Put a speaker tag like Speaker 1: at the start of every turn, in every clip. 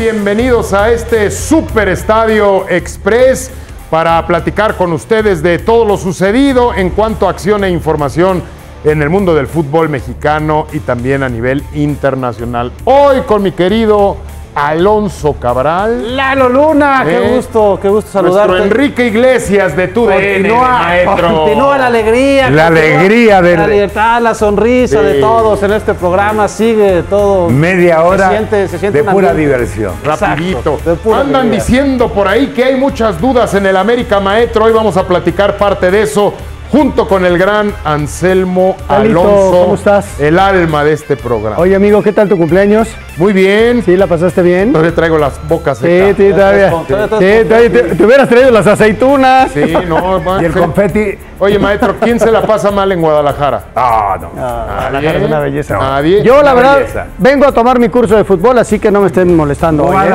Speaker 1: Bienvenidos a este Super Estadio Express para platicar con ustedes de todo lo sucedido en cuanto a acción e información en el mundo del fútbol mexicano y también a nivel internacional. Hoy con mi querido Alonso Cabral.
Speaker 2: Lalo Luna, qué gusto saludarte.
Speaker 1: Nuestro Enrique Iglesias de TUDN, maestro.
Speaker 2: Continúa la alegría.
Speaker 3: La alegría de
Speaker 2: la libertad, la sonrisa de todos en este programa. Sigue todo.
Speaker 3: Media hora
Speaker 2: se siente
Speaker 3: de pura diversión.
Speaker 1: Rapidito.
Speaker 2: Exacto,
Speaker 1: Andan diciendo por ahí que hay muchas dudas en el América, maestro. Hoy vamos a platicar parte de eso junto con el gran Anselmo Alonso.
Speaker 4: ¿Cómo estás?
Speaker 1: El alma de este programa.
Speaker 4: Oye, amigo, ¿qué tal tu cumpleaños?
Speaker 1: Muy bien.
Speaker 4: ¿Sí, la pasaste bien?
Speaker 1: Todavía traigo las bocas secas.
Speaker 4: Sí, todavía. Te hubieras traído las aceitunas.
Speaker 1: Sí, no,
Speaker 3: Y el confeti.
Speaker 1: Oye, maestro, ¿quién se la pasa mal en Guadalajara?
Speaker 3: No.
Speaker 4: Guadalajara es una belleza.
Speaker 1: Nadie.
Speaker 4: Yo, la verdad,
Speaker 3: belleza.
Speaker 4: vengo a tomar mi curso de fútbol, así que no me estén molestando. hoy,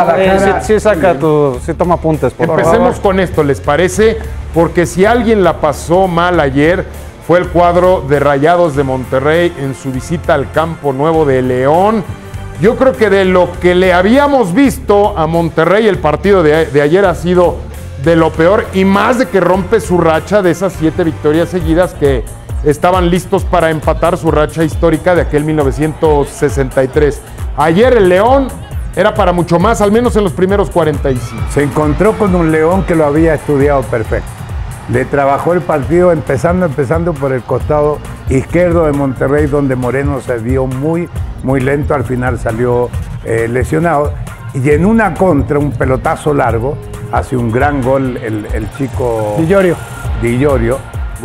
Speaker 2: Sí toma apuntes, por
Speaker 1: Empecemos
Speaker 2: favor.
Speaker 1: con esto, ¿les parece? Porque si alguien la pasó mal ayer, fue el cuadro de Rayados de Monterrey en su visita al Campo Nuevo de León. Yo creo que de lo que le habíamos visto a Monterrey, el partido de ayer ha sido de lo peor, y más de que rompe su racha de esas 7 victorias seguidas que estaban listos para empatar su racha histórica de aquel 1963. Ayer el León era para mucho más, al menos en los primeros 45.
Speaker 3: Se encontró con un León que lo había estudiado perfecto. Le trabajó el partido empezando por el costado izquierdo de Monterrey, donde Moreno se vio muy lento. Al final salió lesionado. Y en una contra, un pelotazo largo, hace un gran gol el chico Di Llorio.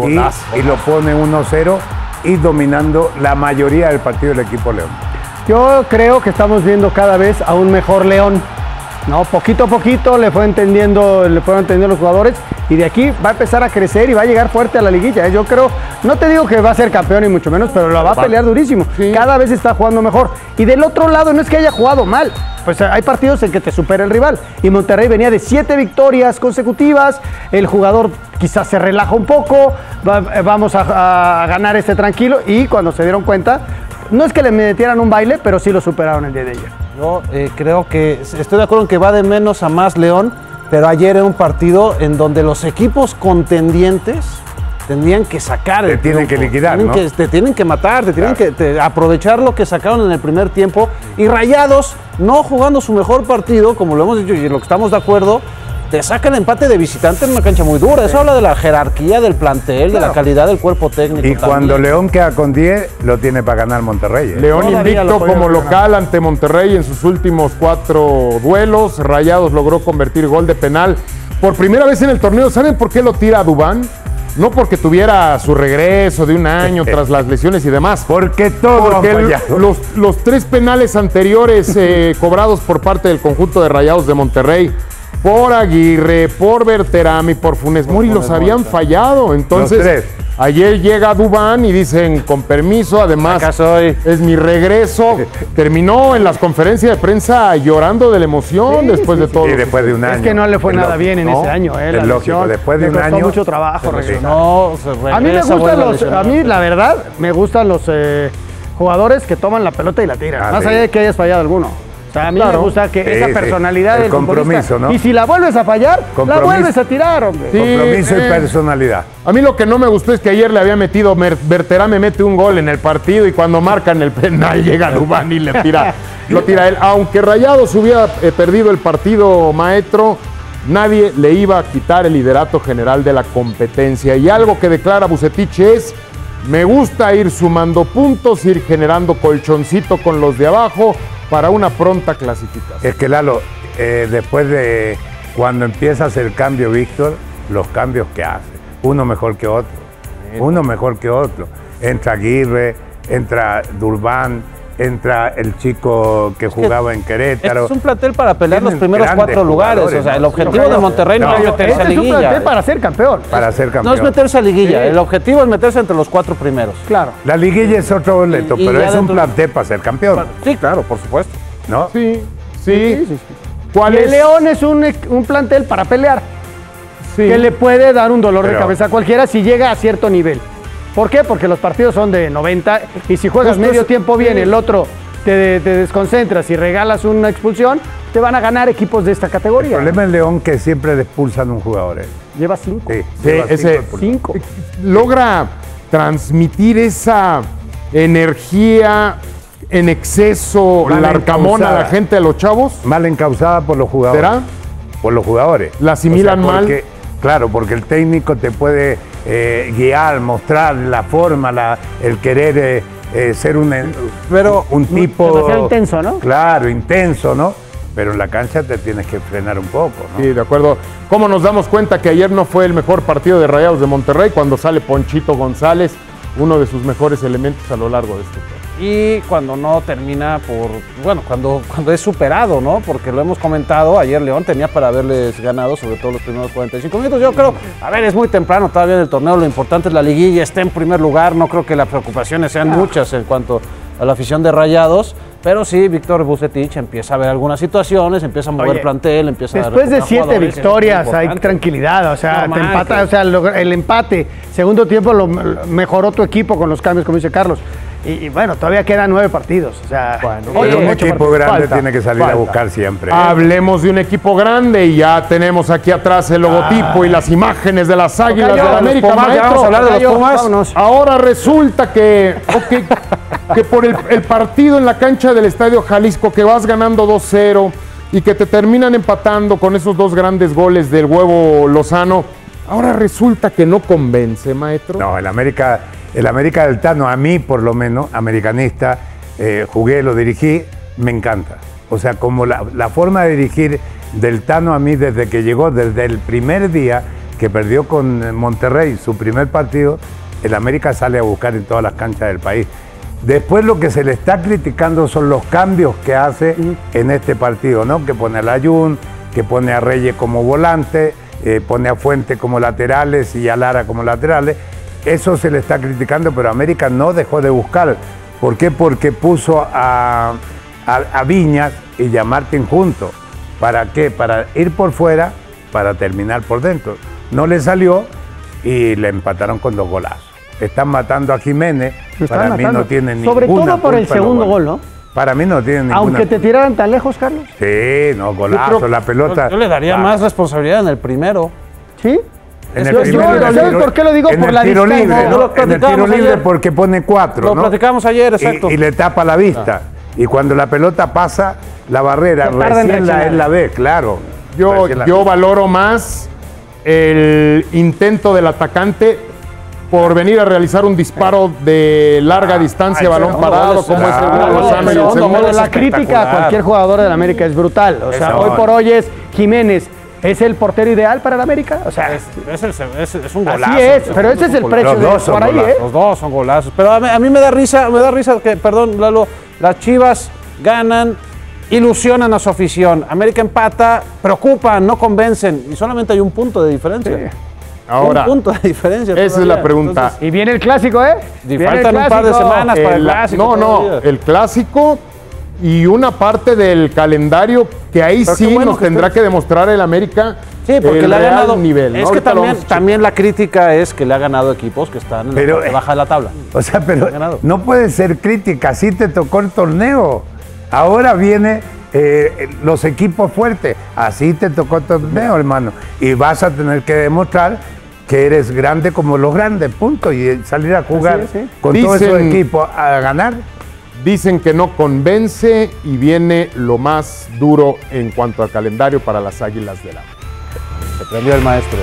Speaker 3: Y lo pone 1-0 y dominando la mayoría del partido del equipo León.
Speaker 4: Yo creo que estamos viendo cada vez a un mejor León. No, poquito a poquito le fueron entendiendo los jugadores y de aquí va a empezar a crecer y va a llegar fuerte a la liguilla. Yo creo, no te digo que va a ser campeón ni mucho menos, pero la va a pelear durísimo.
Speaker 1: Sí.
Speaker 4: Cada vez está jugando mejor. Y del otro lado no es que haya jugado mal, pues hay partidos en que te supera el rival. Y Monterrey venía de 7 victorias consecutivas, el jugador quizás se relaja un poco, vamos a ganar tranquilo, y cuando se dieron cuenta, no es que le metieran un baile, pero sí lo superaron el día de ayer.
Speaker 2: Yo creo que estoy de acuerdo en que va de menos a más León, pero ayer era un partido en donde los equipos contendientes tenían que sacar
Speaker 3: Te tienen que liquidar, ¿no?
Speaker 2: Te tienen que matar, te tienen que aprovechar lo que sacaron en el primer tiempo. Y Rayados, no jugando su mejor partido, como lo hemos dicho y en lo que estamos de acuerdo, te saca el empate de visitante en una cancha muy dura. Eso habla de la jerarquía del plantel, de la calidad del cuerpo técnico.
Speaker 3: Y cuando León queda con 10, lo tiene para ganar Monterrey.
Speaker 1: León
Speaker 2: Todavía
Speaker 1: invicto
Speaker 2: lo podía
Speaker 1: como
Speaker 2: ganar.
Speaker 1: local ante Monterrey en sus últimos 4 duelos. Rayados logró convertir gol de penal por primera vez en el torneo. ¿Saben por qué lo tira a Duván? No porque tuviera su regreso de un año tras las lesiones y demás.
Speaker 3: Porque todo
Speaker 1: Porque
Speaker 3: han fallado.
Speaker 1: los 3 penales anteriores cobrados por parte del conjunto de Rayados de Monterrey, por Aguirre, por Berterame y por Funes Mori, los habían fallado. Entonces,
Speaker 3: Los 3.
Speaker 1: ayer llega Duván y dicen, con permiso, además,
Speaker 2: Acá soy.
Speaker 1: es mi regreso. Terminó en las conferencias de prensa llorando de la emoción después de todo.
Speaker 3: Y después de un año.
Speaker 4: Es que no le fue
Speaker 3: Es
Speaker 4: nada
Speaker 3: lógico,
Speaker 4: bien en
Speaker 1: ¿no?
Speaker 4: ese año. La
Speaker 3: Es lógico,
Speaker 4: lesión.
Speaker 3: después de
Speaker 4: Le
Speaker 3: un
Speaker 4: costó
Speaker 3: año,
Speaker 4: mucho trabajo
Speaker 3: se
Speaker 4: regresar.
Speaker 2: No,
Speaker 4: A mí me gustan a mí la verdad, me gustan los jugadores que toman la pelota y la tiran, más
Speaker 3: sí.
Speaker 4: allá de que hayas fallado alguno. O sea, a mí me gusta que esa
Speaker 3: sí.
Speaker 4: personalidad
Speaker 3: El
Speaker 4: del
Speaker 3: compromiso,
Speaker 4: futbolista.
Speaker 3: ¿no?
Speaker 4: Y si la vuelves a fallar, la
Speaker 3: Compromiso.
Speaker 4: vuelves a tirar, hombre.
Speaker 1: Sí.
Speaker 3: Compromiso y personalidad.
Speaker 1: A mí lo que no me gustó es que ayer le había metido, Berterame mete un gol en el partido y cuando marcan el penal llega Duván y le tira, lo tira él. Aunque Rayados hubiera perdido el partido, maestro, nadie le iba a quitar el liderato general de la competencia. Y algo que declara Vucetich es, me gusta ir sumando puntos, ir generando colchoncito con los de abajo para una pronta clasificación.
Speaker 3: Es que Lalo, después de cuando empiezas el cambio, Víctor, los cambios que hace, uno mejor que otro, Entra Aguirre, entra Durban, entra el chico que jugaba en Querétaro.
Speaker 2: Es un plantel para pelear los
Speaker 3: Tienen
Speaker 2: primeros
Speaker 3: grandes
Speaker 2: 4 lugares.
Speaker 3: jugadores,
Speaker 2: O sea, el
Speaker 3: ¿no?
Speaker 2: objetivo de Monterrey no es meterse a
Speaker 4: Este es un plantel
Speaker 2: liguilla.
Speaker 4: para ser campeón.
Speaker 3: Para ser campeón.
Speaker 2: No es meterse a liguilla.
Speaker 4: Sí.
Speaker 2: El objetivo es meterse entre los 4 primeros.
Speaker 4: Claro.
Speaker 3: La liguilla es otro boleto,
Speaker 2: Y
Speaker 3: pero
Speaker 2: ya
Speaker 3: es un
Speaker 2: dentro-
Speaker 3: plantel para ser campeón,
Speaker 2: Sí, claro, por supuesto.
Speaker 3: ¿no?
Speaker 1: Sí.
Speaker 4: Sí.
Speaker 1: ¿Cuál
Speaker 4: Y
Speaker 1: es?
Speaker 4: el León es un plantel para pelear,
Speaker 1: Sí.
Speaker 4: que le puede dar un dolor de
Speaker 3: Pero-
Speaker 4: cabeza a cualquiera si llega a cierto nivel. ¿Por qué? Porque los partidos son de 90 y si juegas
Speaker 1: Justo
Speaker 4: medio
Speaker 1: es-
Speaker 4: tiempo bien,
Speaker 1: sí.
Speaker 4: el otro te desconcentras y regalas una expulsión, te van a ganar equipos de esta categoría.
Speaker 3: El problema en León que siempre le expulsan un jugador.
Speaker 4: Lleva 5.
Speaker 3: Sí,
Speaker 1: Sí,
Speaker 3: lleva
Speaker 1: ese
Speaker 4: 5.
Speaker 1: logra transmitir esa energía en exceso,
Speaker 3: Mal
Speaker 1: Larcamón, a la
Speaker 3: encauzada.
Speaker 1: gente de los chavos.
Speaker 3: Mal encausada por los jugadores.
Speaker 1: ¿Será?
Speaker 3: Por los jugadores.
Speaker 1: ¿La asimilan mal?
Speaker 3: Claro, porque el técnico te puede guiar, mostrar la forma, el querer ser un tipo...
Speaker 4: demasiado intenso, ¿no?
Speaker 3: Claro, intenso, ¿no? Pero en la cancha te tienes que frenar un poco, ¿no?
Speaker 1: Sí, de acuerdo. ¿Cómo nos damos cuenta que ayer no fue el mejor partido de Rayados de Monterrey cuando sale Ponchito González, uno de sus mejores elementos a lo largo de este torneo?
Speaker 2: Y cuando no termina cuando es superado, ¿no? Porque lo hemos comentado, ayer León tenía para haberles ganado, sobre todo los primeros 45 minutos. Yo creo, es muy temprano todavía en el torneo, lo importante es la liguilla, está en primer lugar, no creo que las preocupaciones sean muchas en cuanto a la afición de Rayados, pero sí, Víctor Vucetich empieza a ver algunas situaciones, empieza a mover plantel, empieza a
Speaker 4: Después de
Speaker 2: reclutar
Speaker 4: 7
Speaker 2: jugadores,
Speaker 4: victorias
Speaker 2: es
Speaker 4: hay
Speaker 2: importante.
Speaker 4: tranquilidad, o sea,
Speaker 2: Normal,
Speaker 4: te empata,
Speaker 2: que-
Speaker 4: o sea, el empate, segundo tiempo mejoró tu equipo con los cambios, como dice Carlos. Y bueno, todavía quedan 9 partidos, o sea,
Speaker 3: Pero un equipo grande tiene que salir a buscar siempre.
Speaker 1: Hablemos de un equipo grande y ya tenemos aquí atrás el logotipo y las imágenes de las Águilas de la América.
Speaker 2: Pumas, ya
Speaker 1: Maestro,
Speaker 2: vamos a hablar de los
Speaker 1: Tocayo,
Speaker 2: Pumas.
Speaker 4: vámonos.
Speaker 1: Ahora resulta que por el partido en la cancha del Estadio Jalisco, que vas ganando 2-0 y que te terminan empatando con esos 2 grandes goles del Huevo Lozano, ahora resulta que no convence, maestro.
Speaker 3: No, el América del Tano, a mí por lo menos, americanista, jugué, lo dirigí, me encanta. O sea, como la forma de dirigir del Tano a mí desde que llegó, desde el primer día que perdió con Monterrey su primer partido, el América sale a buscar en todas las canchas del país. Después lo que se le está criticando son los cambios que hace en este partido, ¿no? Que pone a Layún, que pone a Reyes como volante, pone a Fuente como laterales y a Lara como laterales. Eso se le está criticando, pero América no dejó de buscar. ¿Por qué? Porque puso a Viñas y a Martín juntos. ¿Para qué? Para ir por fuera, para terminar por dentro. No le salió y le empataron con 2 golazos. Están matando a Jiménez.
Speaker 4: Lo están
Speaker 3: Para mí
Speaker 4: matando.
Speaker 3: no tiene ninguna
Speaker 4: Sobre todo por el
Speaker 3: culpa los
Speaker 4: segundo
Speaker 3: goles.
Speaker 4: gol, ¿no?
Speaker 3: Para mí no tiene ninguna
Speaker 4: Aunque te
Speaker 3: culpa.
Speaker 4: tiraran tan lejos, Carlos.
Speaker 3: Sí, no, golazo, la pelota.
Speaker 2: Yo le daría más responsabilidad en el primero.
Speaker 4: ¿Sí?
Speaker 3: En
Speaker 4: Yo- ¿sabes por qué lo digo?
Speaker 3: En
Speaker 4: Por
Speaker 3: el
Speaker 4: la
Speaker 3: tiro
Speaker 4: distancia.
Speaker 3: libre,
Speaker 2: No, lo
Speaker 3: en el tiro
Speaker 2: platicamos
Speaker 3: libre
Speaker 2: ayer.
Speaker 3: porque pone 4,
Speaker 2: Lo
Speaker 3: ¿no?
Speaker 2: platicamos ayer, exacto.
Speaker 3: Y le tapa la vista. Y cuando la pelota pasa la barrera,
Speaker 4: Se tarda en
Speaker 3: recién
Speaker 4: reaccionar.
Speaker 3: él la ve, claro. Recién la
Speaker 1: Yo
Speaker 3: ve.
Speaker 1: valoro más el intento del atacante por venir a realizar un disparo de larga distancia, balón
Speaker 2: segundo
Speaker 1: parado,
Speaker 2: gol es-
Speaker 1: como es el
Speaker 3: claro,
Speaker 1: gol de Lozano y el
Speaker 2: segundo
Speaker 1: segundo.
Speaker 2: gol es
Speaker 4: La crítica a
Speaker 2: espectacular.
Speaker 4: cualquier jugador del América es brutal. O sea,
Speaker 3: Eso.
Speaker 4: hoy por hoy es Jiménez. ¿Es el portero ideal para el América? O sea,
Speaker 2: Es un golazo.
Speaker 4: así es, pero ese es el precio
Speaker 3: Los
Speaker 4: de
Speaker 3: dos son
Speaker 4: por ahí, ¿eh?
Speaker 3: golazos.
Speaker 2: Los dos son golazos. Pero a mí me da risa que, perdón, Lalo, las Chivas ganan, ilusionan a su afición. América empata, preocupan, no convencen. Y solamente hay un punto de diferencia.
Speaker 1: Ahora,
Speaker 2: un punto de diferencia.
Speaker 1: esa es
Speaker 2: todavía.
Speaker 1: la pregunta.
Speaker 2: Entonces,
Speaker 4: Y viene el clásico, ¿eh?
Speaker 2: y
Speaker 4: Viene
Speaker 2: faltan
Speaker 4: el
Speaker 2: un par de
Speaker 4: clásico.
Speaker 2: semanas para el
Speaker 1: El-
Speaker 2: clásico.
Speaker 1: no,
Speaker 2: todavía.
Speaker 1: el clásico y una parte del calendario que ahí
Speaker 2: Pero qué
Speaker 1: sí
Speaker 2: bueno
Speaker 1: nos
Speaker 2: que
Speaker 1: tendrá
Speaker 2: estés-
Speaker 1: que demostrar el América.
Speaker 2: Sí, porque
Speaker 1: el
Speaker 2: le ha
Speaker 1: real
Speaker 2: ganado.
Speaker 1: nivel. ¿no?
Speaker 2: Es que
Speaker 1: Ahorita lo
Speaker 2: también,
Speaker 1: vamos a checar.
Speaker 2: también la crítica es que le ha ganado equipos que están en
Speaker 3: Pero,
Speaker 2: la parte baja de la tabla.
Speaker 3: O sea, pero
Speaker 2: Ganado.
Speaker 3: no puede ser crítica, así te tocó el torneo. Ahora viene los equipos fuertes, así te tocó el torneo, hermano. Y vas a tener que demostrar que eres grande como los grandes, punto. Y salir a jugar
Speaker 4: Así es, sí.
Speaker 3: con todos esos
Speaker 1: Dicen-
Speaker 3: equipos a ganar.
Speaker 1: Dicen que no convence y viene lo más duro en cuanto al calendario para las Águilas del América.
Speaker 2: Se prendió el maestro.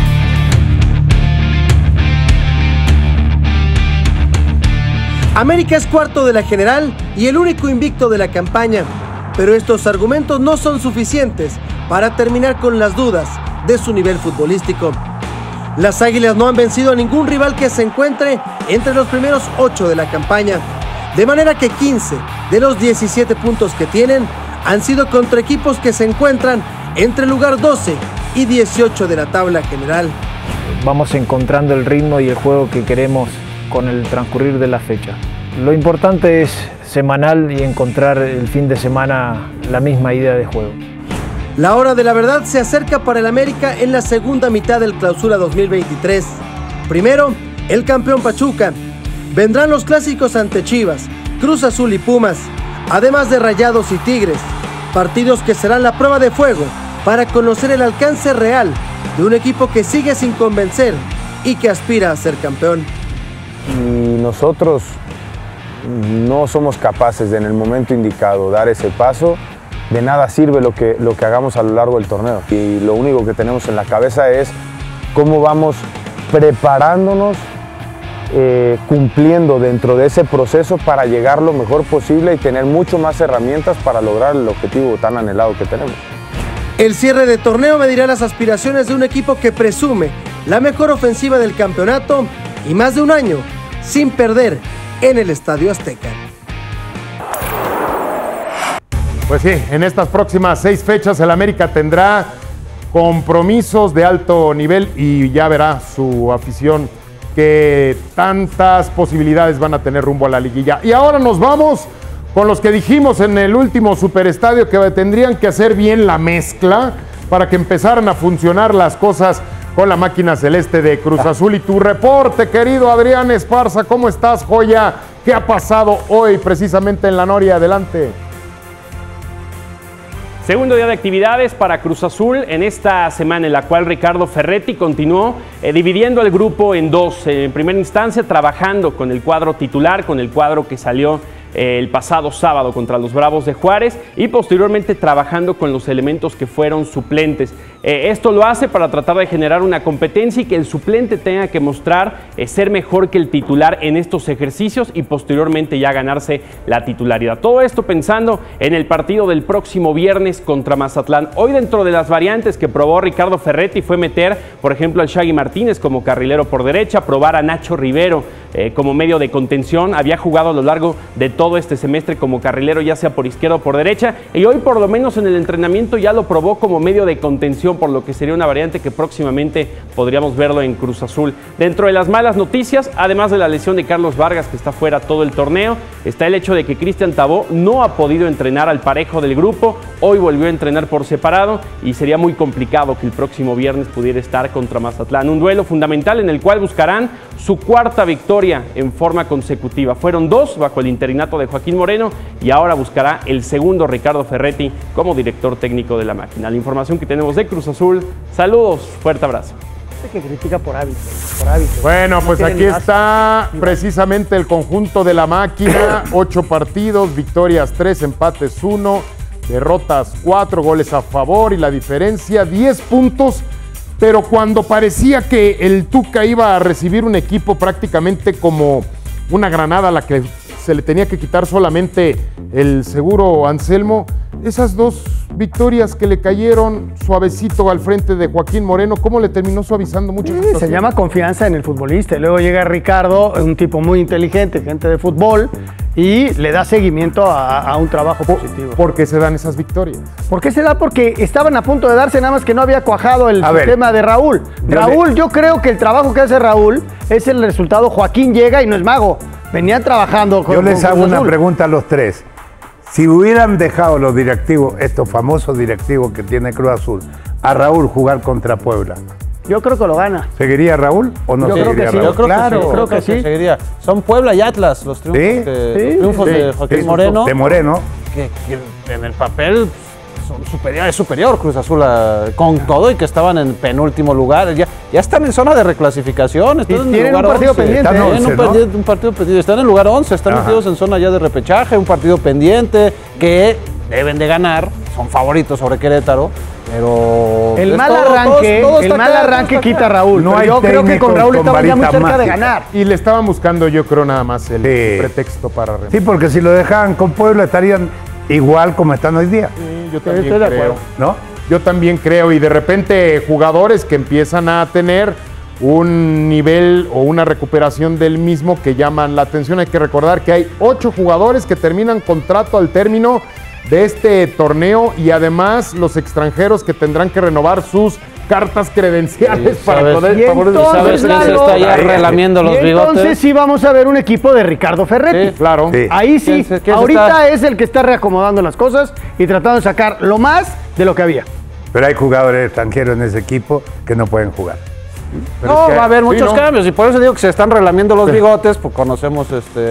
Speaker 5: América es cuarto de la general y el único invicto de la campaña, pero estos argumentos no son suficientes para terminar con las dudas de su nivel futbolístico. Las Águilas no han vencido a ningún rival que se encuentre entre los primeros 8 de la campaña, de manera que 15 de los 17 puntos que tienen han sido contra equipos que se encuentran entre el lugar 12 y 18 de la tabla general.
Speaker 6: Vamos encontrando el ritmo y el juego que queremos con el transcurrir de la fecha. Lo importante es semanal y encontrar el fin de semana la misma idea de juego.
Speaker 5: La hora de la verdad se acerca para el América en la segunda mitad del Clausura 2023. Primero, el campeón Pachuca. Vendrán los clásicos ante Chivas, Cruz Azul y Pumas. además de Rayados y Tigres, partidos que serán la prueba de fuego para conocer el alcance real de un equipo que sigue sin convencer y que aspira a ser campeón.
Speaker 7: Y nosotros no somos capaces de en el momento indicado dar ese paso, de nada sirve lo que hagamos a lo largo del torneo. Y lo único que tenemos en la cabeza es cómo vamos preparándonos, cumpliendo dentro de ese proceso para llegar lo mejor posible y tener mucho más herramientas para lograr el objetivo tan anhelado que tenemos.
Speaker 5: El cierre de torneo medirá las aspiraciones de un equipo que presume la mejor ofensiva del campeonato y más de un año sin perder en el Estadio Azteca.
Speaker 1: Pues sí, en estas próximas 6 fechas el América tendrá compromisos de alto nivel y ya verá su afición que tantas posibilidades van a tener rumbo a la liguilla. Y ahora nos vamos con los que dijimos en el último superestadio que tendrían que hacer bien la mezcla para que empezaran a funcionar las cosas con la máquina celeste de Cruz Azul. Y tu reporte, querido Adrián Esparza, ¿cómo estás, joya? ¿Qué ha pasado hoy precisamente en la Noria? Adelante.
Speaker 8: Segundo día de actividades para Cruz Azul en esta semana en la cual Ricardo Ferretti continuó dividiendo el grupo en dos. En primera instancia trabajando con el cuadro titular, con el cuadro que salió el pasado sábado contra los Bravos de Juárez y posteriormente trabajando con los elementos que fueron suplentes. Esto lo hace para tratar de generar una competencia y que el suplente tenga que mostrar ser mejor que el titular en estos ejercicios y posteriormente ya ganarse la titularidad. Todo esto pensando en el partido del próximo viernes contra Mazatlán. Hoy dentro de las variantes que probó Ricardo Ferretti fue meter, por ejemplo, al Shaggy Martínez como carrilero por derecha, probar a Nacho Rivero como medio de contención. Había jugado a lo largo de todo este semestre como carrilero, ya sea por izquierda o por derecha, y hoy por lo menos en el entrenamiento ya lo probó como medio de contención, por lo que sería una variante que próximamente podríamos verlo en Cruz Azul. Dentro de las malas noticias, además de la lesión de Carlos Vargas, que está fuera todo el torneo, está el hecho de que Cristian Tabó no ha podido entrenar al parejo del grupo. Hoy volvió a entrenar por separado y sería muy complicado que el próximo viernes pudiera estar contra Mazatlán. Un duelo fundamental en el cual buscarán su cuarta victoria en forma consecutiva. Fueron 2 bajo el interinato de Joaquín Moreno y ahora buscará el segundo Ricardo Ferretti como director técnico de la máquina. La información que tenemos de Cruz Azul. Saludos, fuerte abrazo.
Speaker 4: Que critica por hábito.
Speaker 1: Bueno, pues aquí está precisamente el conjunto de la máquina. 8 partidos, victorias 3, empates 1, derrotas 4, goles a favor y la diferencia 10 puntos. Pero cuando parecía que el Tuca iba a recibir un equipo prácticamente como una granada a la que se le tenía que quitar solamente el seguro Anselmo, esas 2 victorias que le cayeron suavecito al frente de Joaquín Moreno, ¿cómo le terminó suavizando mucho?
Speaker 4: Se llama confianza en el futbolista. Y luego llega Ricardo, un tipo muy inteligente, gente de fútbol, y le da seguimiento a un trabajo positivo.
Speaker 1: ¿Por qué se dan esas victorias?
Speaker 4: ¿Por qué se da? Porque estaban a punto de darse, nada más que no había cuajado el sistema de Raúl. Yo creo que el trabajo que hace Raúl es el resultado. Joaquín llega y no es mago. Venían trabajando con
Speaker 3: Yo les hago
Speaker 4: Cruz
Speaker 3: una
Speaker 4: Azul.
Speaker 3: pregunta a los tres. Si hubieran dejado los directivos, estos famosos directivos que tiene Cruz Azul, a Raúl jugar contra Puebla,
Speaker 4: Yo creo que lo gana.
Speaker 3: ¿seguiría Raúl o no
Speaker 4: Yo creo
Speaker 3: seguiría
Speaker 4: que sí,
Speaker 3: Raúl?
Speaker 2: Yo creo
Speaker 3: Claro.
Speaker 2: que sí,
Speaker 4: creo que sí.
Speaker 2: seguiría. Son Puebla y Atlas los triunfos,
Speaker 3: Sí,
Speaker 2: los triunfos de Joaquín Moreno.
Speaker 3: De Moreno.
Speaker 2: Que en el papel es superior Cruz Azul con todo y que estaban en penúltimo lugar. Ya están en zona de reclasificación. Están en
Speaker 4: tienen
Speaker 2: lugar
Speaker 4: un partido
Speaker 2: 11.
Speaker 4: pendiente.
Speaker 3: Están
Speaker 2: Tienen
Speaker 3: 11, ¿no?
Speaker 2: un partido pendiente. Están en lugar 11, están metidos en zona ya de repechaje, un partido pendiente que deben de ganar. Son favoritos sobre Querétaro, pero
Speaker 4: El
Speaker 2: es
Speaker 4: mal
Speaker 2: todo,
Speaker 4: arranque,
Speaker 2: todo está
Speaker 4: el mal
Speaker 2: acá,
Speaker 4: arranque
Speaker 2: todo está
Speaker 4: quita a
Speaker 2: acá.
Speaker 4: Raúl.
Speaker 3: No
Speaker 4: pero
Speaker 3: hay
Speaker 4: yo creo que
Speaker 3: técnicos
Speaker 4: con Raúl
Speaker 3: con
Speaker 4: estaban ya muy
Speaker 3: varita
Speaker 4: cerca de
Speaker 3: mágica.
Speaker 4: ganar.
Speaker 1: Y le estaban buscando, yo creo, nada más el
Speaker 3: Sí.
Speaker 1: pretexto para remontar.
Speaker 3: Sí, porque si lo dejaban con Puebla estarían igual como están hoy día,
Speaker 1: Sí, yo también
Speaker 4: estoy de
Speaker 1: creo.
Speaker 4: acuerdo.
Speaker 3: ¿no?
Speaker 1: Yo también creo, y de repente jugadores que empiezan a tener un nivel o una recuperación del mismo que llaman la atención. Hay que recordar que hay 8 jugadores que terminan contrato al término de este torneo y además los extranjeros que tendrán que renovar sus cartas credenciales
Speaker 2: Sí,
Speaker 1: para
Speaker 2: ¿sabes?
Speaker 1: poder
Speaker 4: Y entonces,
Speaker 2: ¿Sabes quién se está ya
Speaker 3: Ahí,
Speaker 2: relamiendo los
Speaker 4: Y
Speaker 2: bigotes?
Speaker 4: entonces sí vamos a ver un equipo de Ricardo Ferretti.
Speaker 2: Sí.
Speaker 1: Claro.
Speaker 3: Sí.
Speaker 4: Ahí sí,
Speaker 2: ¿Quién se
Speaker 4: ahorita
Speaker 2: está?
Speaker 4: es el que está reacomodando las cosas y tratando de sacar lo más de lo que había.
Speaker 3: Pero hay jugadores extranjeros en ese equipo que no pueden jugar.
Speaker 1: Pero
Speaker 2: No,
Speaker 1: es que-
Speaker 2: va a haber
Speaker 1: sí,
Speaker 2: muchos
Speaker 1: ¿no?
Speaker 2: cambios y por eso digo que se están relamiendo los bigotes, pues conocemos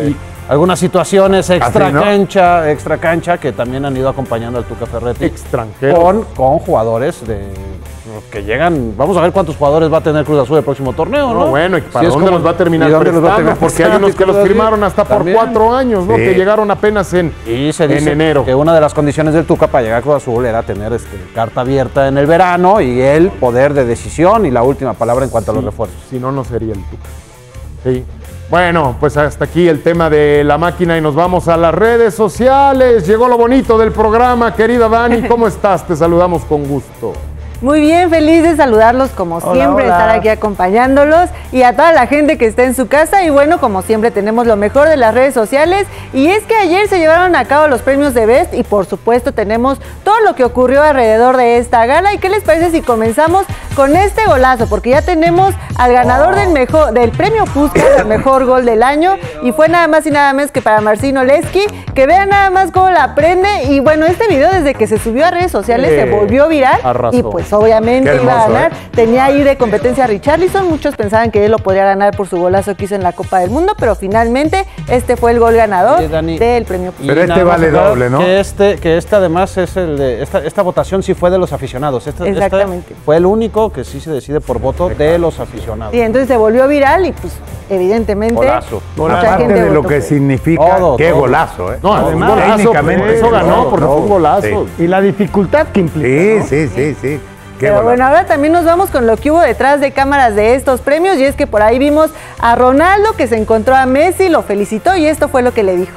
Speaker 2: algunas situaciones extra
Speaker 3: ¿no?
Speaker 2: cancha que también han ido acompañando al Tuca Ferretti.
Speaker 1: Extranjeros.
Speaker 2: Con jugadores que llegan. Vamos a ver cuántos jugadores va a tener Cruz Azul el próximo torneo, ¿no?
Speaker 1: Bueno, ¿y para
Speaker 2: Si es
Speaker 1: dónde
Speaker 2: como-
Speaker 1: los va a terminar
Speaker 2: ¿y dónde los va a
Speaker 1: prestando?
Speaker 2: terminar
Speaker 1: Porque hay unos que los
Speaker 2: prestando?
Speaker 1: firmaron hasta por
Speaker 2: También.
Speaker 1: 4 años, ¿no?
Speaker 3: Sí.
Speaker 1: Que llegaron apenas en enero.
Speaker 2: Que una de las condiciones del Tuca para llegar a Cruz Azul era tener carta abierta en el verano y el poder de decisión y la última palabra en cuanto a los refuerzos.
Speaker 1: Si no, no sería el Tuca. Sí. Bueno, pues hasta aquí el tema de la máquina y nos vamos a las redes sociales. Llegó lo bonito del programa, querida Dani. ¿Cómo estás? Te saludamos con gusto.
Speaker 9: Muy bien, feliz de saludarlos como siempre,
Speaker 4: hola.
Speaker 9: estar aquí acompañándolos y a toda la gente que está en su casa. Y bueno, como siempre tenemos lo mejor de las redes sociales y es que ayer se llevaron a cabo los premios de Best y por supuesto tenemos todo lo que ocurrió alrededor de esta gala. ¿Y qué les parece si comenzamos con este golazo? Porque ya tenemos al ganador del premio Puskás, el mejor gol del año, y fue nada más y nada menos que para Marcin Oleski, que vean nada más cómo la prende. Y bueno, este video desde que se subió a redes sociales se volvió viral
Speaker 1: arrasó.
Speaker 9: y pues obviamente
Speaker 3: Qué hermoso,
Speaker 9: iba a ganar. Tenía ahí de competencia a Richarlison, muchos pensaban que él lo podría ganar por su golazo que hizo en la Copa del Mundo, pero finalmente este fue el gol ganador
Speaker 2: Oye, Dani,
Speaker 9: del premio Puskás.
Speaker 3: Pero este
Speaker 2: nada más
Speaker 3: vale
Speaker 2: aclarar
Speaker 3: doble, ¿no?
Speaker 2: Que este además es el de. Esta votación sí fue de los aficionados.
Speaker 9: Exactamente.
Speaker 2: Fue el único que sí se decide por voto de los aficionados.
Speaker 9: Sí, entonces se volvió viral y pues evidentemente
Speaker 2: Golazo.
Speaker 9: mucha
Speaker 3: Aparte
Speaker 9: gente
Speaker 3: de lo
Speaker 9: votó
Speaker 3: que
Speaker 9: por él.
Speaker 3: significa,
Speaker 2: Todo,
Speaker 3: qué
Speaker 2: todo.
Speaker 3: golazo, ¿eh?
Speaker 1: No,
Speaker 3: Además,
Speaker 1: un golazo,
Speaker 3: técnicamente,
Speaker 1: eso ganó
Speaker 3: todo,
Speaker 1: porque fue un
Speaker 3: todo.
Speaker 1: golazo.
Speaker 3: Sí.
Speaker 4: Y la dificultad que implica.
Speaker 3: Sí,
Speaker 4: ¿no?
Speaker 3: sí. Qué
Speaker 9: Pero
Speaker 3: golazo.
Speaker 9: bueno, ahora también nos vamos con lo que hubo detrás de cámaras de estos premios y es que por ahí vimos a Ronaldo que se encontró a Messi, lo felicitó y esto fue lo que le dijo.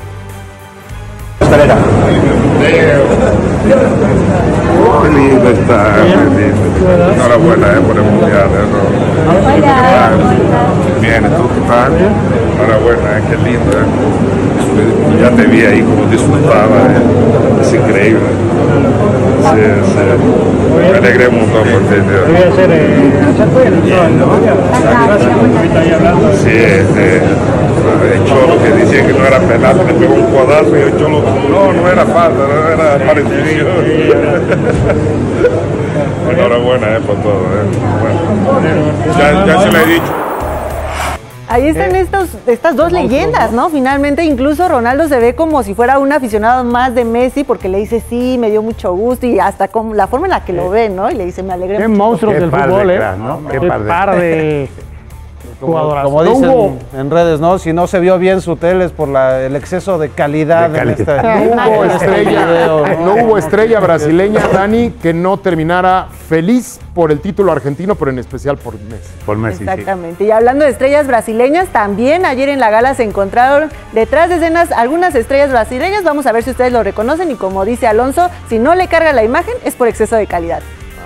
Speaker 10: Feliz de estar, feliz. Enhorabuena por el mundial. Bien, ¿tú qué tal? Enhorabuena, qué lindo. Ya te vi ahí como disfrutaba, es increíble. Sí, sí. Me alegré un montón por ti. Sí, el Cholo que decía que no era penal, le pegó un codazo y el Cholo, no era falta, no era para inclusión. Enhorabuena por todo. Bueno, ya se lo he dicho.
Speaker 9: Ahí están estas dos leyendas, ¿no? Finalmente, incluso Ronaldo se ve como si fuera un aficionado más de Messi porque le dice, sí, me dio mucho gusto y hasta con la forma en la que lo ve, ¿no? Y le dice, me alegré
Speaker 4: Qué
Speaker 9: mucho.
Speaker 4: monstruos
Speaker 3: Qué
Speaker 4: del
Speaker 3: par de
Speaker 4: fútbol,
Speaker 3: cracks, ¿no? Qué par de-
Speaker 4: par de jugadoras.
Speaker 2: Como dicen en redes, ¿no? Si no se vio bien su tele es por el exceso de calidad,
Speaker 3: De
Speaker 2: en
Speaker 3: calidad.
Speaker 2: este
Speaker 1: No hubo estrella,
Speaker 2: video, ¿no?
Speaker 1: no hubo estrella brasileña, Dani, que no terminara feliz por el título argentino, pero en especial por Messi.
Speaker 3: Por Messi, sí.
Speaker 9: Exactamente. Y hablando de estrellas brasileñas, también ayer en la gala se encontraron detrás de escenas algunas estrellas brasileñas. Vamos a ver si ustedes lo reconocen y como dice Alonso, si no le carga la imagen es por exceso de calidad.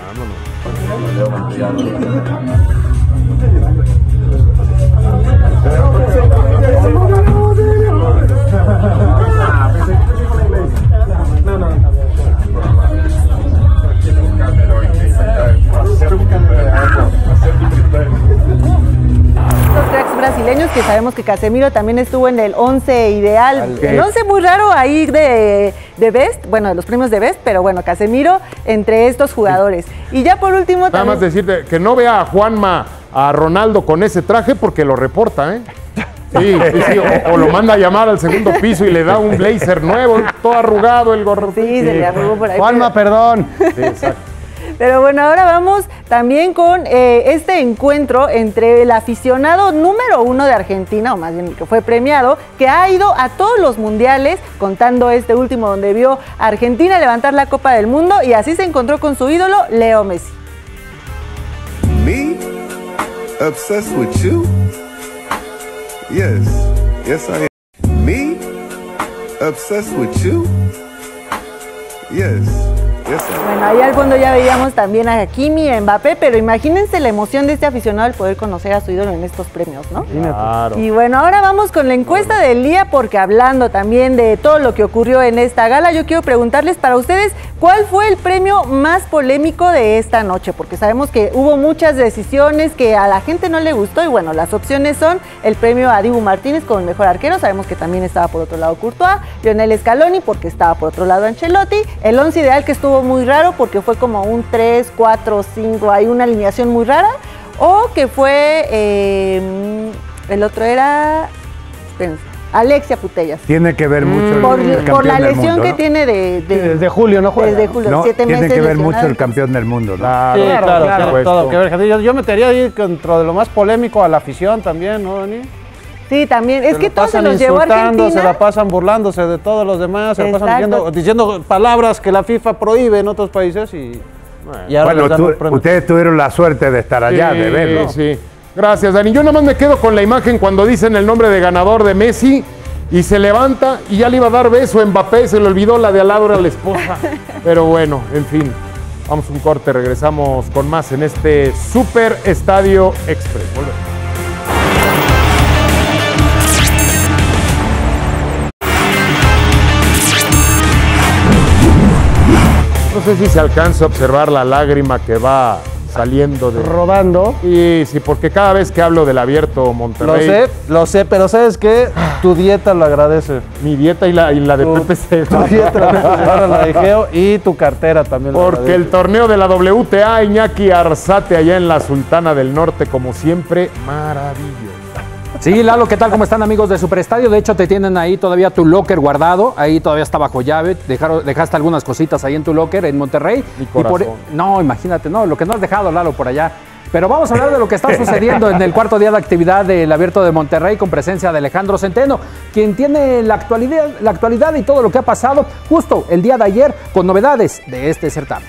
Speaker 9: Los cracks brasileños que sabemos que Casemiro también estuvo en el 11 ideal, el 11 muy raro ahí de Best, bueno, de los premios de Best, pero bueno, Casemiro entre estos jugadores. Y ya por último
Speaker 1: Nada
Speaker 9: también...
Speaker 1: más decirte que no vea a Juanma, a Ronaldo con ese traje porque lo reporta, ¿eh? Sí, o lo manda a llamar al segundo piso y le da un blazer nuevo, todo arrugado el gorro.
Speaker 9: Sí, se le arrugó por ahí.
Speaker 4: Juanma, perdón.
Speaker 1: Sí, exacto.
Speaker 9: Pero bueno, ahora vamos también con este encuentro entre el aficionado número 1 de Argentina, o más bien el que fue premiado, que ha ido a todos los mundiales, contando este último donde vio a Argentina levantar la Copa del Mundo y así se encontró con su ídolo, Leo Messi.
Speaker 10: Me? Obsessed with you? Yes. Yes, I am. Me? Obsessed with you? Yes. Yes, I am.
Speaker 9: Bueno, ahí al fondo ya veíamos también a Hakimi, a Mbappé, pero imagínense la emoción de este aficionado al poder conocer a su ídolo en estos premios, ¿no?
Speaker 1: Claro.
Speaker 9: Y bueno, ahora vamos con la encuesta del día, porque hablando también de todo lo que ocurrió en esta gala, yo quiero preguntarles para ustedes, ¿cuál fue el premio más polémico de esta noche? Porque sabemos que hubo muchas decisiones que a la gente no le gustó y bueno, las opciones son el premio a Dibu Martínez como el mejor arquero, sabemos que también estaba por otro lado Courtois, Lionel Scaloni porque estaba por otro lado Ancelotti, el 11 ideal que estuvo muy raro porque fue como un 3, 4, 5, hay una alineación muy rara, o que fue, el otro era, espérense, Alexia Putellas.
Speaker 3: Tiene que ver mucho
Speaker 9: Por
Speaker 3: el campeón
Speaker 9: la
Speaker 3: del
Speaker 9: lesión
Speaker 3: mundo,
Speaker 9: que
Speaker 3: ¿no?
Speaker 9: tiene
Speaker 4: Desde julio no juega.
Speaker 9: Desde julio,
Speaker 3: No,
Speaker 9: 7 meses.
Speaker 3: tiene que ver mucho
Speaker 9: lesionado.
Speaker 3: el campeón del mundo, ¿no?
Speaker 1: Claro,
Speaker 2: Sí, claro,
Speaker 1: por
Speaker 2: tiene
Speaker 1: supuesto.
Speaker 2: todo que ver. Yo metería ahí dentro de lo más polémico a la afición también, ¿no, Dani?
Speaker 9: Sí, también. Es
Speaker 2: Se
Speaker 9: que
Speaker 2: la
Speaker 9: todos se
Speaker 2: pasan
Speaker 9: los llevó a
Speaker 2: insultando,
Speaker 9: Argentina.
Speaker 2: se la pasan burlándose de todos los demás, se la pasan
Speaker 9: Exacto.
Speaker 2: diciendo palabras que la FIFA prohíbe en otros países y ahora
Speaker 3: Bueno,
Speaker 2: les dan el premio.
Speaker 3: ustedes tuvieron la suerte de estar allá, de verlo.
Speaker 1: Sí. Gracias, Dani. Yo nada más me quedo con la imagen cuando dicen el nombre de ganador de Messi y se levanta y ya le iba a dar beso a Mbappé, se le olvidó la de al lado, era la esposa. Pero bueno, en fin. Vamos a un corte, regresamos con más en este Super Estadio Express. Volvemos. No sé si se alcanza a observar la lágrima que va saliendo de...
Speaker 4: Rodando.
Speaker 1: Y sí, porque cada vez que hablo del Abierto Monterrey...
Speaker 2: Lo sé, pero ¿sabes qué? Tu dieta lo agradece.
Speaker 1: Mi dieta y la de PPC.
Speaker 2: Tu dieta, ahora la de Geo y tu cartera también.
Speaker 1: Porque el torneo de la WTA, Iñaki Arzate, allá en la Sultana del Norte, como siempre, maravilloso.
Speaker 11: Sí, Lalo, ¿qué tal? ¿Cómo están, amigos de Superestadio? De hecho, te tienen ahí todavía tu locker guardado. Ahí todavía está bajo llave. Dejaste algunas cositas ahí en tu locker en Monterrey.
Speaker 1: Mi corazón.
Speaker 11: No, imagínate, no, lo que no has dejado, Lalo, por allá. Pero vamos a hablar de lo que está sucediendo en el cuarto día de actividad del Abierto de Monterrey con presencia de Alejandro Centeno, quien tiene la actualidad y todo lo que ha pasado justo el día de ayer con novedades de este certamen.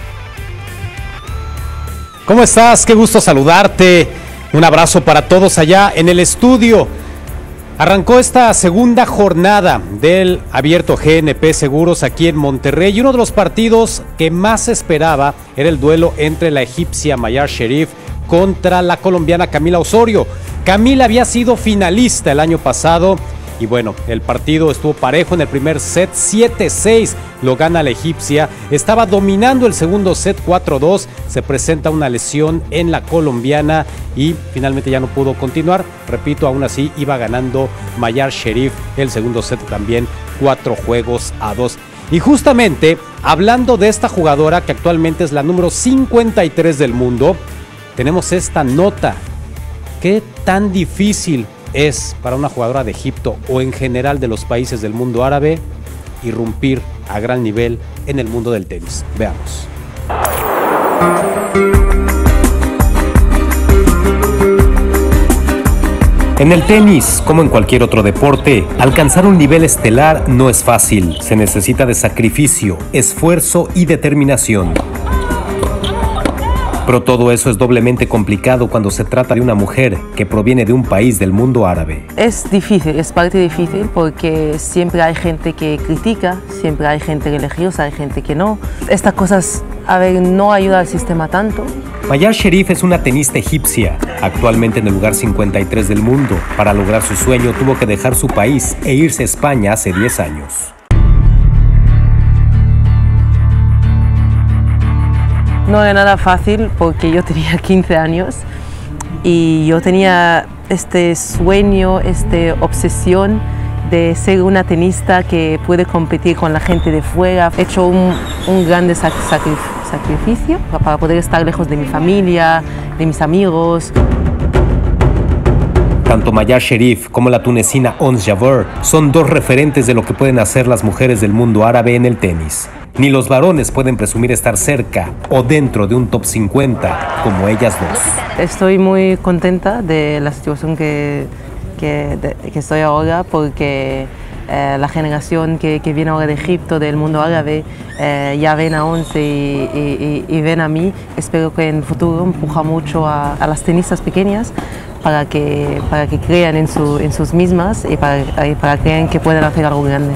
Speaker 12: ¿Cómo estás? Qué gusto saludarte. Un abrazo para todos allá en el estudio. Arrancó esta segunda jornada del Abierto GNP Seguros aquí en Monterrey y uno de los partidos que más se esperaba era el duelo entre la egipcia Mayar Sherif contra la colombiana Camila Osorio. Camila había sido finalista el año pasado y bueno, el partido estuvo parejo en el primer set, 7-6 lo gana la egipcia, estaba dominando el segundo set 4-2, se presenta una lesión en la colombiana y finalmente ya no pudo continuar, repito, aún así iba ganando Mayar Sherif el segundo set también 4-2. Y justamente hablando de esta jugadora que actualmente es la número 53 del mundo, tenemos esta nota. ¿Qué tan difícil es para una jugadora de Egipto o en general de los países del mundo árabe irrumpir a gran nivel en el mundo del tenis? Veamos. En el tenis, como en cualquier otro deporte, alcanzar un nivel estelar no es fácil. Se necesita de sacrificio, esfuerzo y determinación. Pero todo eso es doblemente complicado cuando se trata de una mujer que proviene de un país del mundo árabe.
Speaker 13: Es difícil, es parte difícil porque siempre hay gente que critica, siempre hay gente religiosa, hay gente que no. Estas cosas, no ayudan al sistema tanto.
Speaker 12: Mayar Sherif es una tenista egipcia, actualmente en el lugar 53 del mundo. Para lograr su sueño tuvo que dejar su país e irse a España hace 10 años.
Speaker 13: No era nada fácil porque yo tenía 15 años y yo tenía este sueño, esta obsesión de ser una tenista que puede competir con la gente de fuera. He hecho un grande sacrificio para poder estar lejos de mi familia, de mis amigos.
Speaker 12: Tanto Mayar Sherif como la tunecina Ons Jabeur son dos referentes de lo que pueden hacer las mujeres del mundo árabe en el tenis. Ni los varones pueden presumir estar cerca o dentro de un top 50 como ellas dos.
Speaker 13: Estoy muy contenta de la situación que estoy ahora porque la generación que viene ahora de Egipto, del mundo árabe, ya ven a Ons y ven a mí. Espero que en el futuro empuja mucho a las tenistas pequeñas para que crean en sus mismas y para que crean que pueden hacer algo grande.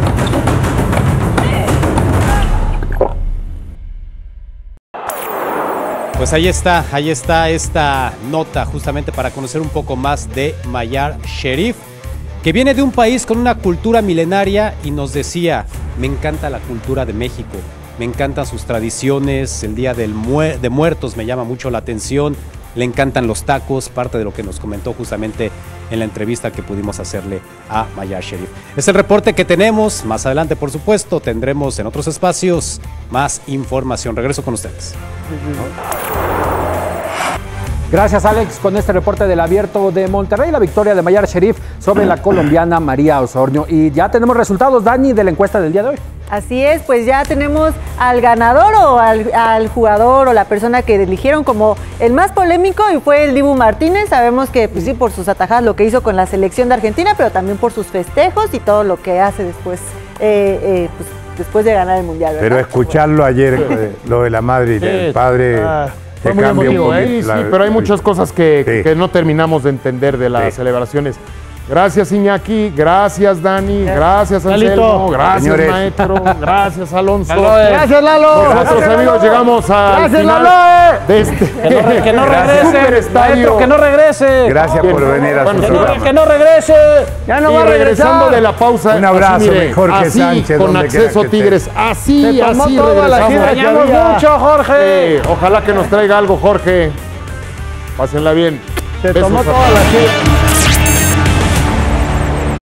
Speaker 12: Pues ahí está esta nota justamente para conocer un poco más de Mayar Sherif, que viene de un país con una cultura milenaria y nos decía, me encanta la cultura de México, me encantan sus tradiciones, el Día de Muertos me llama mucho la atención, le encantan los tacos, parte de lo que nos comentó justamente en la entrevista que pudimos hacerle a Mayar Sherif. Es el reporte que tenemos, más adelante por supuesto tendremos en otros espacios más información. Regreso con ustedes.
Speaker 11: Gracias, Alex, con este reporte del Abierto de Monterrey, la victoria de Mayar Sherif sobre la colombiana María Osornio. Y ya tenemos resultados, Dani, de la encuesta del día de hoy.
Speaker 9: Así es, pues ya tenemos al ganador o al jugador o la persona que eligieron como el más polémico y fue el Dibu Martínez. Sabemos que pues sí, por sus atajadas, lo que hizo con la selección de Argentina, pero también por sus festejos y todo lo que hace después, pues, después de ganar el Mundial, ¿verdad?
Speaker 3: Pero escucharlo ayer, lo de la madre y del padre...
Speaker 1: Fue muy emotivo, ¿eh? Sí, pero hay muchas cosas que no terminamos de entender de las celebraciones. Gracias, Iñaki. Gracias, Dani. Gracias, Anselmo. Gracias,
Speaker 3: Señores.
Speaker 1: Maestro. Gracias, Alonso.
Speaker 4: Gracias, Lalo.
Speaker 1: Nosotros, amigos, llegamos al
Speaker 4: Gracias,
Speaker 1: final
Speaker 4: Lalo.
Speaker 1: de este
Speaker 11: Que no regrese,
Speaker 1: superestadio.
Speaker 11: maestro, que no regrese.
Speaker 3: Gracias por venir a su programa.
Speaker 11: Que no regrese.
Speaker 4: Ya no
Speaker 1: Y
Speaker 4: va a
Speaker 1: regresando
Speaker 4: regresar.
Speaker 1: de la pausa,
Speaker 3: Un abrazo,
Speaker 1: así, mire,
Speaker 3: Jorge
Speaker 1: así,
Speaker 3: Sánchez,
Speaker 1: con
Speaker 3: donde quiera
Speaker 1: acceso
Speaker 3: que esté.
Speaker 1: Tigres, así
Speaker 4: tomó toda la
Speaker 1: regresamos.
Speaker 4: gira que
Speaker 11: Extrañamos
Speaker 4: había.
Speaker 11: mucho, Jorge.
Speaker 1: Ojalá que nos traiga algo, Jorge. Pásenla bien.
Speaker 4: Se
Speaker 1: Besos
Speaker 4: tomó
Speaker 1: a
Speaker 4: toda
Speaker 1: todos.
Speaker 4: la gira.